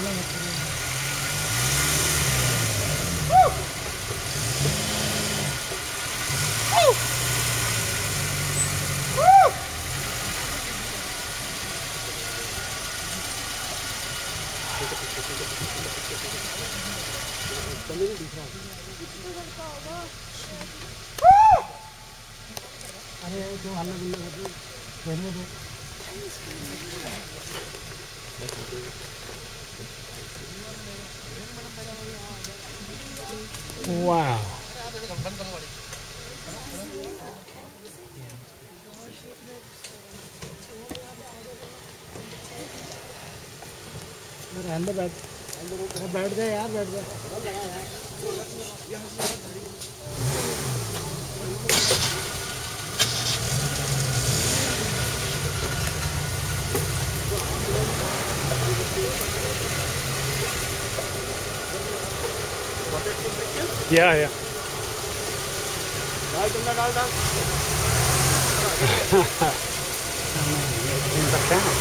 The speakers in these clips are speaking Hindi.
अरे क्यों हल्ला गुल्ला कर रहे हो? रहने दो। वाह अंदर बैठ जा यार, बैठ जा। या डाल तुमने डाल सकते हैं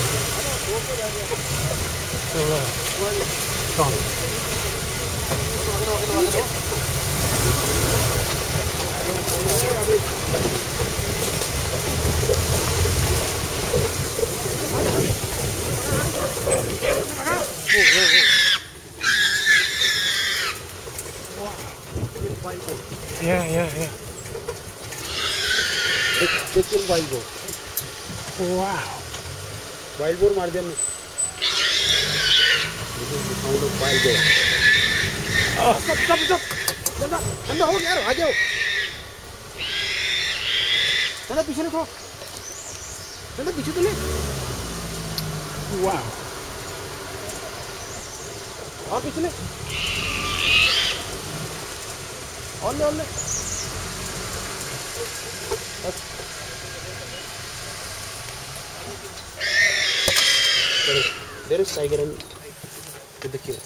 Yeah. It's in wild boar. Wow. Wild boar मार दिया हमने. This is the sound of wild boar. Stop. ठंडा हो गया यार, आ जाओ. ठंडा पीछे रखो. ठंडा पीछे तो ले. Wow. और पीछे ले. On ले. There is tiger with the queue.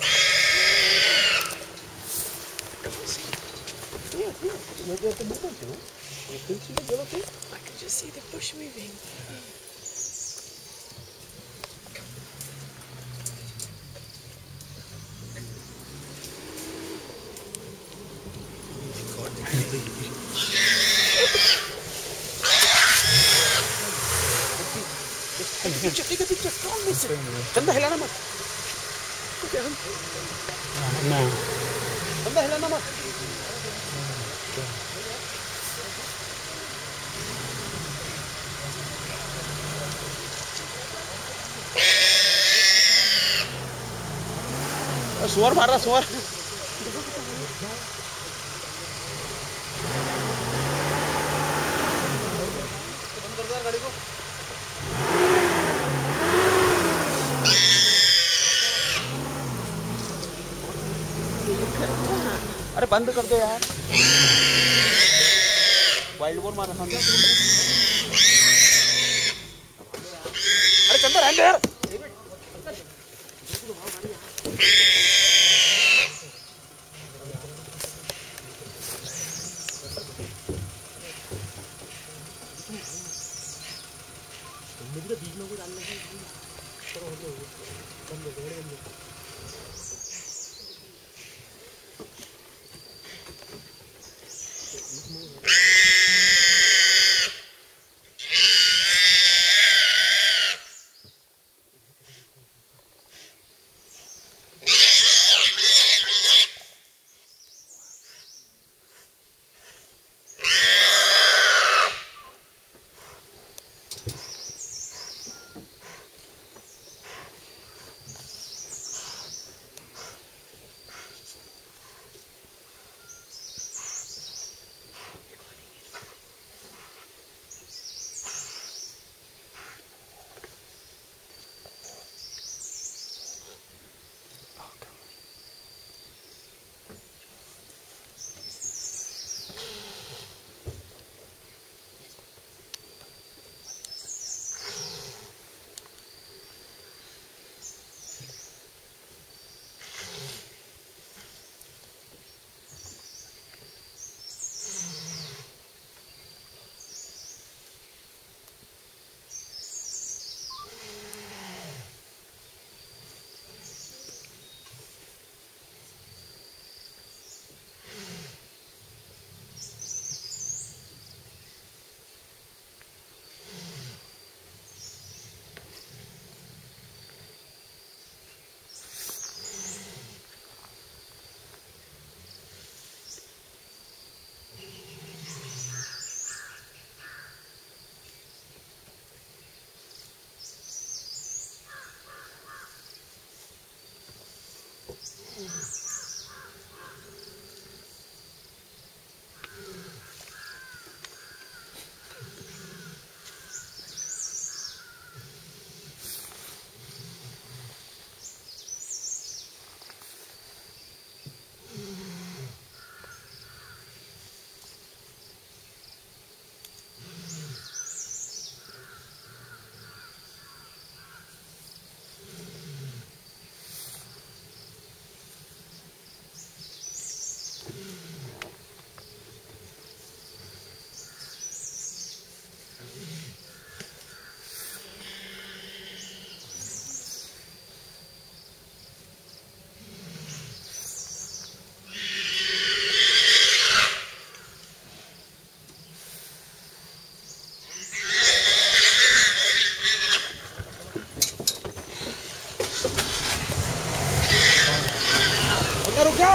I can just see the bush moving. Picture, don't miss it. Chanda हिलाना मत. ना. Chanda हिलाना मत. सुअर मार रहा सुअर. बंद कर दे गाड़ी को. अरे बंद कर दो यार. वाइल्ड बोर मार रहा था. अरे चंदर रहने दे यार. मुझे बीच में कोई डालना है. चलो हो गया. रुक जा।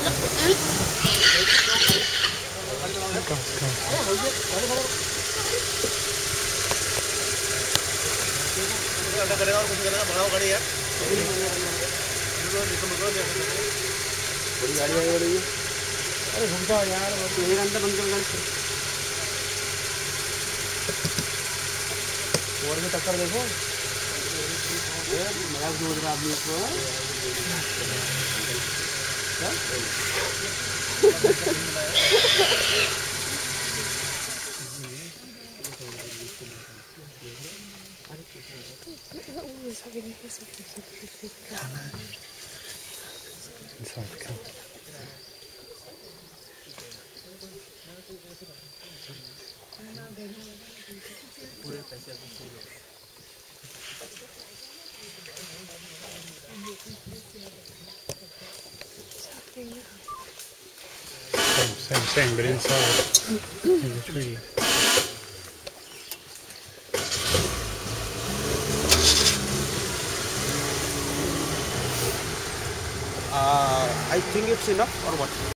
करेगा और कुछ करेगा बढ़ाओ गाड़ी यार। बड़ी गाड़ी आई बड़ी। अरे घूम जाओ यार, एक अंदर बंद कर गाड़ी। और में टक्कर देखो, मजाक जोड़ रहा आदमी को। पूरे पैसे Same, but inside in the tree. I think it's enough or what?